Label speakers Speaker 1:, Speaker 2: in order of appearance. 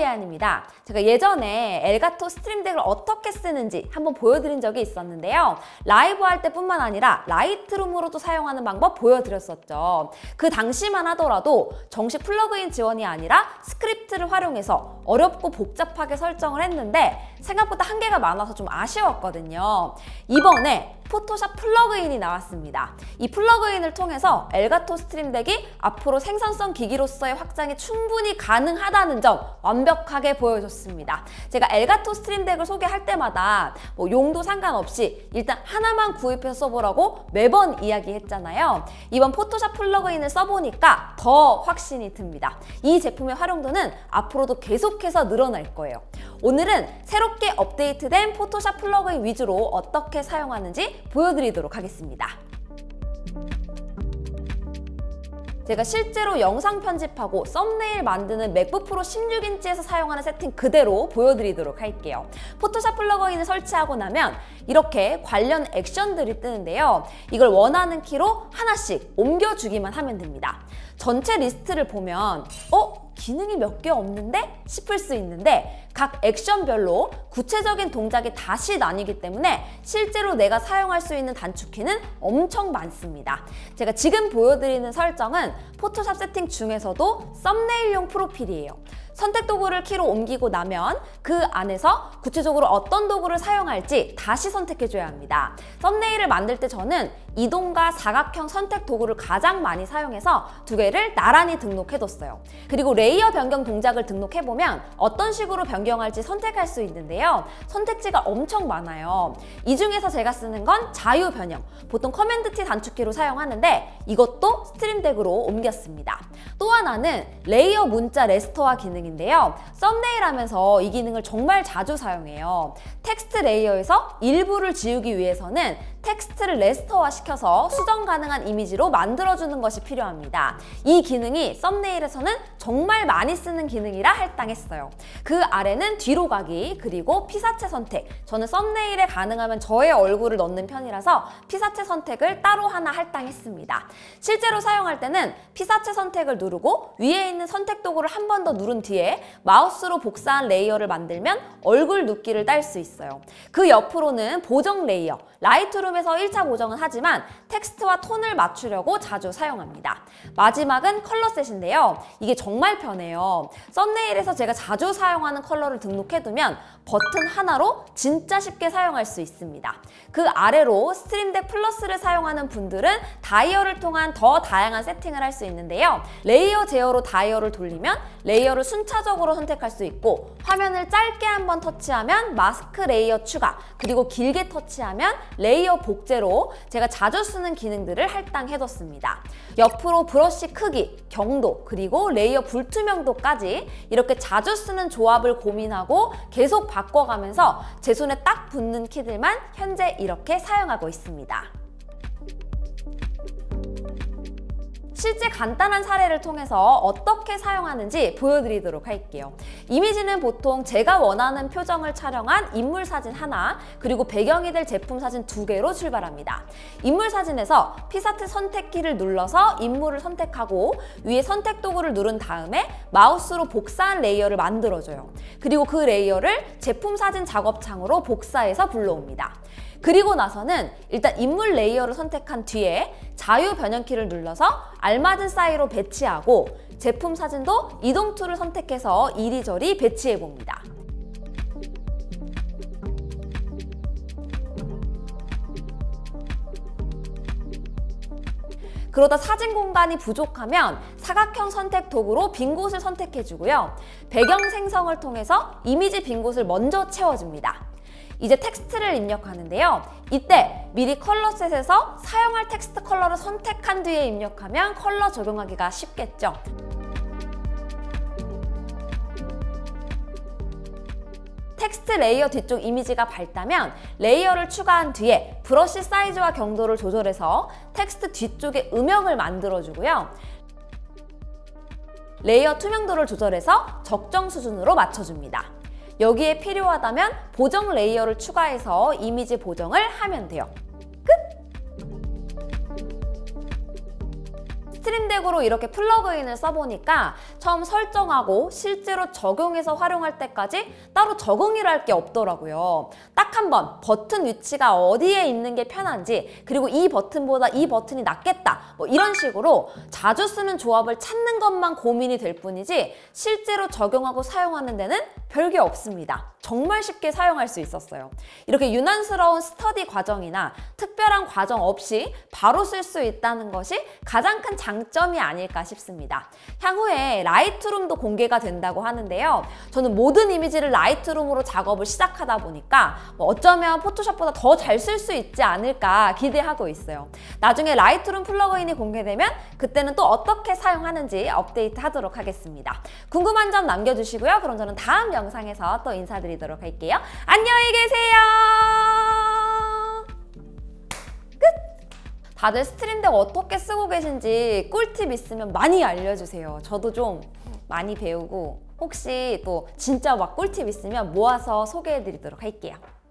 Speaker 1: 이혜안입니다. 제가 예전에 엘가토 스트림덱을 어떻게 쓰는지 한번 보여드린 적이 있었는데요. 라이브 할 때뿐만 아니라 라이트룸으로도 사용하는 방법 보여드렸었죠. 그 당시만 하더라도 정식 플러그인 지원이 아니라 스크립트를 활용해서 어렵고 복잡하게 설정을 했는데 생각보다 한계가 많아서 좀 아쉬웠거든요. 이번에 포토샵 플러그인이 나왔습니다. 이 플러그인을 통해서 엘가토 스트림덱이 앞으로 생산성 기기로서의 확장이 충분히 가능하다는 점 완벽하게 보여줬습니다. 제가 엘가토 스트림덱을 소개할 때마다 용도 상관없이 일단 하나만 구입해서 써보라고 매번 이야기했잖아요. 이번 포토샵 플러그인을 써보니까 더 확신이 듭니다. 이 제품의 활용도는 앞으로도 계속해서 늘어날 거예요. 오늘은 새롭게 업데이트된 포토샵 플러그인 위주로 어떻게 사용하는지 보여드리도록 하겠습니다. 제가 실제로 영상 편집하고 썸네일 만드는 맥북 프로 16인치에서 사용하는 세팅 그대로 보여드리도록 할게요. 포토샵 플러그인을 설치하고 나면 이렇게 관련 액션들이 뜨는데요. 이걸 원하는 키로 하나씩 옮겨주기만 하면 됩니다. 전체 리스트를 보면 기능이 몇 개 없는데? 싶을 수 있는데 각 액션별로 구체적인 동작이 다시 나뉘기 때문에 실제로 내가 사용할 수 있는 단축키는 엄청 많습니다. 제가 지금 보여드리는 설정은 포토샵 세팅 중에서도 썸네일용 프로필이에요. 선택 도구를 키로 옮기고 나면 그 안에서 구체적으로 어떤 도구를 사용할지 다시 선택해줘야 합니다. 썸네일을 만들 때 저는 이동과 사각형 선택 도구를 가장 많이 사용해서 두 개를 나란히 등록해뒀어요. 그리고 레이어 변경 동작을 등록해보면 어떤 식으로 변경할지 선택할 수 있는데요. 선택지가 엄청 많아요. 이 중에서 제가 쓰는 건 자유 변형, 보통 커맨드 T 단축키로 사용하는데 이것도 스트림덱으로 옮겼습니다. 또 하나는 레이어 문자 레스터화 기능인데요. 썸네일 하면서 이 기능을 정말 자주 사용해요. 텍스트 레이어에서 일부를 지우기 위해서는 텍스트를 레스터화 시켜서 수정 가능한 이미지로 만들어주는 것이 필요합니다. 이 기능이 썸네일에서는 정말 많이 쓰는 기능이라 할당했어요. 그 아래는 뒤로 가기, 그리고 피사체 선택. 저는 썸네일에 가능하면 저의 얼굴을 넣는 편이라서 피사체 선택을 따로 하나 할당했습니다. 실제로 사용할 때는 피사체 선택을 누르고 위에 있는 선택 도구를 한 번 더 누른 뒤에 마우스로 복사한 레이어를 만들면 얼굴 눕기를 딸 수 있어요. 그 옆으로는 보정 레이어, 라이트룸에서 1차 보정은 하지만 텍스트와 톤을 맞추려고 자주 사용합니다. 마지막은 컬러셋인데요. 이게 정말 편해요. 썸네일에서 제가 자주 사용하는 컬러를 등록해두면 버튼 하나로 진짜 쉽게 사용할 수 있습니다. 그 아래로 스트림덱 플러스를 사용하는 분들은 다이얼을 통한 더 다양한 세팅을 할 수 있는데요. 레이어 제어로 다이얼을 돌리면 레이어를 순차적으로 선택할 수 있고, 화면을 짧게 한번 터치하면 마스크 레이어 추가, 그리고 길게 터치하면 레이어 복제로 제가 자주 쓰는 기능들을 할당해뒀습니다. 옆으로 브러쉬 크기, 경도, 그리고 레이어 불투명도까지 이렇게 자주 쓰는 조합을 고민하고 계속 바꿔가면서 제 손에 딱 붙는 키들만 현재 이렇게 사용하고 있습니다. 실제 간단한 사례를 통해서 어떻게 사용하는지 보여드리도록 할게요. 이미지는 보통 제가 원하는 표정을 촬영한 인물 사진 하나, 그리고 배경이 될 제품 사진 2개로 출발합니다. 인물 사진에서 피사체 선택키를 눌러서 인물을 선택하고 위에 선택 도구를 누른 다음에 마우스로 복사한 레이어를 만들어줘요. 그리고 그 레이어를 제품 사진 작업창으로 복사해서 불러옵니다. 그리고 나서는 일단 인물 레이어를 선택한 뒤에 자유 변형키를 눌러서 알맞은 사이로 배치하고 제품 사진도 이동 툴을 선택해서 이리저리 배치해 봅니다. 그러다 사진 공간이 부족하면 사각형 선택 도구로 빈 곳을 선택해 주고요. 배경 생성을 통해서 이미지 빈 곳을 먼저 채워줍니다. 이제 텍스트를 입력하는데요. 이때 미리 컬러셋에서 사용할 텍스트 컬러를 선택한 뒤에 입력하면 컬러 적용하기가 쉽겠죠. 텍스트 레이어 뒤쪽 이미지가 밝다면 레이어를 추가한 뒤에 브러쉬 사이즈와 경도를 조절해서 텍스트 뒤쪽에 음영을 만들어주고요. 레이어 투명도를 조절해서 적정 수준으로 맞춰줍니다. 여기에 필요하다면 보정 레이어를 추가해서 이미지 보정을 하면 돼요. 끝! 스트림덱으로 이렇게 플러그인을 써보니까 처음 설정하고 실제로 적용해서 활용할 때까지 따로 적응이라 할 게 없더라고요. 딱 한 번 버튼 위치가 어디에 있는 게 편한지, 그리고 이 버튼보다 이 버튼이 낫겠다, 뭐 이런 식으로 자주 쓰는 조합을 찾는 것만 고민이 될 뿐이지 실제로 적용하고 사용하는 데는 별게 없습니다. 정말 쉽게 사용할 수 있었어요. 이렇게 유난스러운 스터디 과정이나 특별한 과정 없이 바로 쓸 수 있다는 것이 가장 큰 장점이 아닐까 싶습니다. 향후에 라이트룸도 공개가 된다고 하는데요. 저는 모든 이미지를 라이트룸으로 작업을 시작하다 보니까 어쩌면 포토샵보다 더 잘 쓸 수 있지 않을까 기대하고 있어요. 나중에 라이트룸 플러그인이 공개되면 그때는 또 어떻게 사용하는지 업데이트 하도록 하겠습니다. 궁금한 점 남겨주시고요. 그럼 저는 다음 영상에서 또 인사드리도록 할게요. 안녕히 계세요. 다들 스트림덱 어떻게 쓰고 계신지 꿀팁 있으면 많이 알려주세요. 저도 좀 많이 배우고, 혹시 또 진짜 막 꿀팁 있으면 모아서 소개해드리도록 할게요.